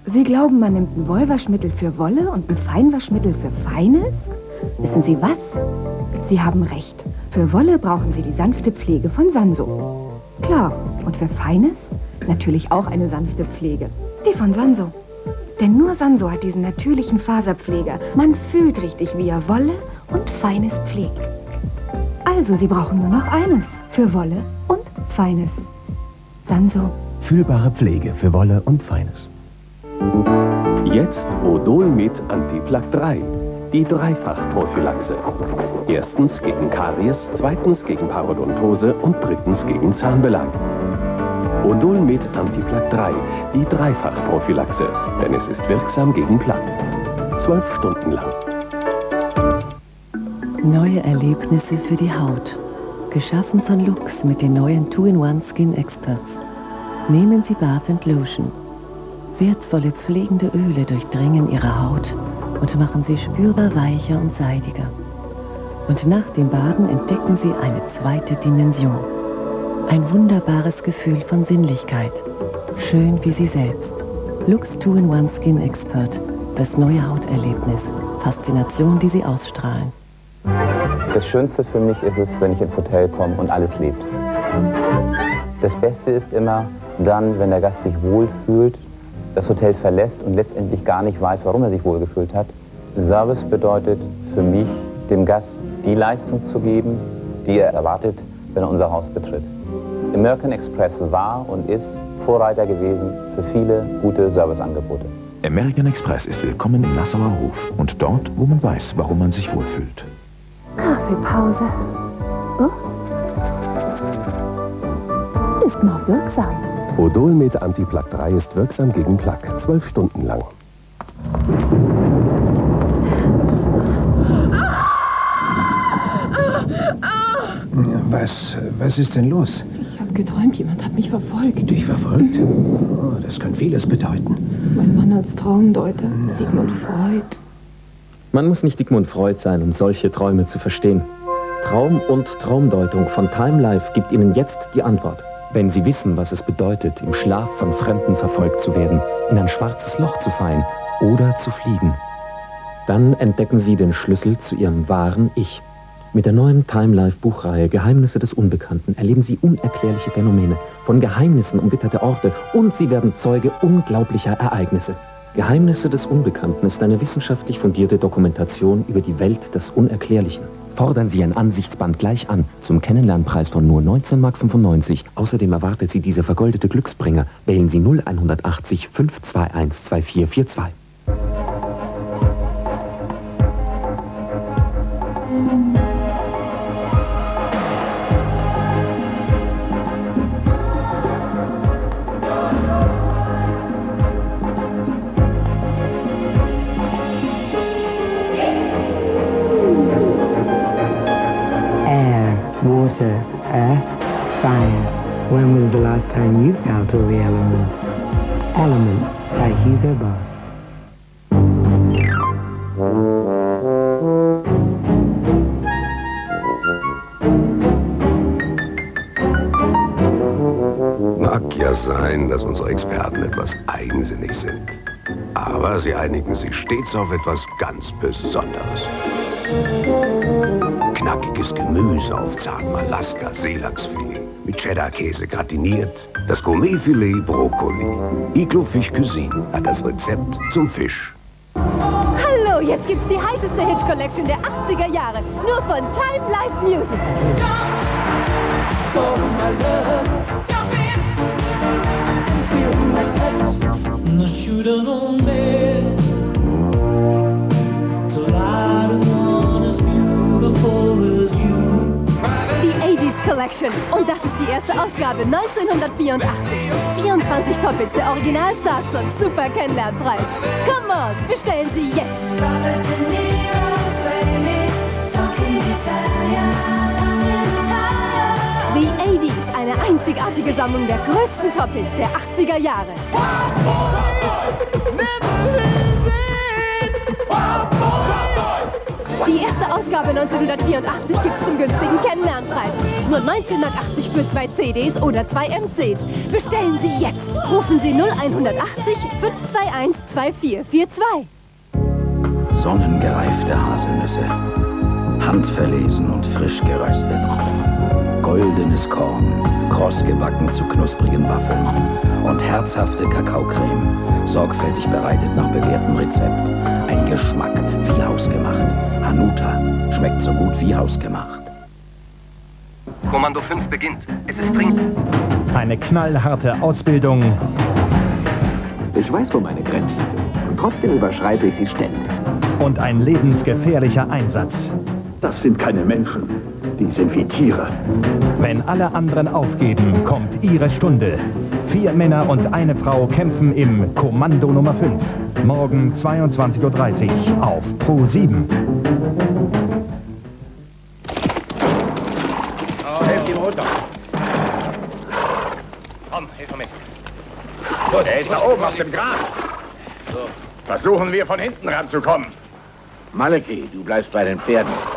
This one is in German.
Sie glauben, man nimmt ein Wollwaschmittel für Wolle und ein Feinwaschmittel für Feines? Wissen Sie was? Sie haben recht. Für Wolle brauchen Sie die sanfte Pflege von Sanso. Klar, und für Feines natürlich auch eine sanfte Pflege. Die von Sanso. Denn nur Sanso hat diesen natürlichen Faserpfleger. Man fühlt richtig, wie er Wolle und Feines pflegt. Also, Sie brauchen nur noch eines. Für Wolle und Feines. Sanso. Fühlbare Pflege für Wolle und Feines. Jetzt Odol mit Antiplaque 3. Die Dreifach-Prophylaxe. Erstens gegen Karies, zweitens gegen Parodontose und drittens gegen Zahnbelag. Odol mit Antiplaque 3. Die Dreifach-Prophylaxe. Denn es ist wirksam gegen Plaque. 12 Stunden lang. Neue Erlebnisse für die Haut. Geschaffen von Lux mit den neuen 2-in-1 Skin Experts. Nehmen Sie Bath & Lotion. Wertvolle pflegende Öle durchdringen Ihre Haut und machen sie spürbar weicher und seidiger. Und nach dem Baden entdecken Sie eine zweite Dimension. Ein wunderbares Gefühl von Sinnlichkeit. Schön wie Sie selbst. Lux 2-in-1 Skin Expert. Das neue Hauterlebnis. Faszination, die Sie ausstrahlen. Das Schönste für mich ist es, wenn ich ins Hotel komme und alles lebt. Das Beste ist immer dann, wenn der Gast sich wohlfühlt, das Hotel verlässt und letztendlich gar nicht weiß, warum er sich wohlgefühlt hat. Service bedeutet für mich, dem Gast die Leistung zu geben, die er erwartet, wenn er unser Haus betritt. American Express war und ist Vorreiter gewesen für viele gute Serviceangebote. American Express ist willkommen im Nassauer Hof und dort, wo man weiß, warum man sich wohlfühlt. Kaffeepause. Oh. Ist noch wirksam. Odol mit Antiplaque 3 ist wirksam gegen Plaque. 12 Stunden lang. Was ist denn los? Ich habe geträumt, jemand hat mich verfolgt. Dich verfolgt? Oh, das kann vieles bedeuten. Mein Mann als Traumdeuter, Sigmund Freud. Man muss nicht Sigmund Freud sein, um solche Träume zu verstehen. Traum und Traumdeutung von Time Life gibt Ihnen jetzt die Antwort. Wenn Sie wissen, was es bedeutet, im Schlaf von Fremden verfolgt zu werden, in ein schwarzes Loch zu fallen oder zu fliegen, dann entdecken Sie den Schlüssel zu Ihrem wahren Ich. Mit der neuen Time Life Buchreihe Geheimnisse des Unbekannten erleben Sie unerklärliche Phänomene, von Geheimnissen umwitterte Orte und Sie werden Zeuge unglaublicher Ereignisse. Geheimnisse des Unbekannten ist eine wissenschaftlich fundierte Dokumentation über die Welt des Unerklärlichen. Fordern Sie ein Ansichtsband gleich an, zum Kennenlernpreis von nur 19,95 Mark. Außerdem erwartet Sie dieser vergoldete Glücksbringer. Wählen Sie 0180 521 2442. Water, earth, fire. When was the last time you felt all the elements? Elements by Hugo Boss. Mag ja sein, dass unsere Experten etwas eigensinnig sind. Aber sie einigen sich stets auf etwas ganz Besonderes. Knackiges Gemüse auf zartem Alaska-Seelachsfilet. Mit Cheddar-Käse gratiniert. Das Gourmetfilet Brokkoli. Iglo Fish Cuisine hat das Rezept zum Fisch. Hallo, jetzt gibt's die heißeste Hit-Collection der 80er Jahre. Nur von Time Life Music. Collection. Und das ist die erste Ausgabe 1984. 24 Toppets der Original-Stars zum super Kennenlernpreis. Come on, bestellen Sie jetzt. The 80s, eine einzigartige Sammlung der größten Toppets der 80er Jahre. Die erste Ausgabe Ausgabe 1984 gibt's zum günstigen Kennenlernpreis. Nur 1980 für 2 CDs oder 2 MCs. Bestellen Sie jetzt. Rufen Sie 0180 521 2442. Sonnengereifte Haselnüsse. Handverlesen und frisch geröstet. Goldenes Korn, kross gebacken zu knusprigen Waffeln und herzhafte Kakaocreme, sorgfältig bereitet nach bewährtem Rezept. Ein Geschmack wie hausgemacht. Hanuta schmeckt so gut wie hausgemacht. Kommando 5 beginnt. Es ist dringend. Eine knallharte Ausbildung. Ich weiß, wo meine Grenzen sind. Und trotzdem überschreite ich sie ständig. Und ein lebensgefährlicher Einsatz. Das sind keine Menschen. Die sind wie Tiere. Wenn alle anderen aufgeben, kommt ihre Stunde. 4 Männer und eine Frau kämpfen im Kommando Nummer 5. Morgen 22:30 Uhr auf Pro7. Oh, helft ihm runter. Komm, hilf mir mit. Los, er ist da oben auf dem Grat. So. Versuchen wir von hinten ranzukommen. Maleki, du bleibst bei den Pferden.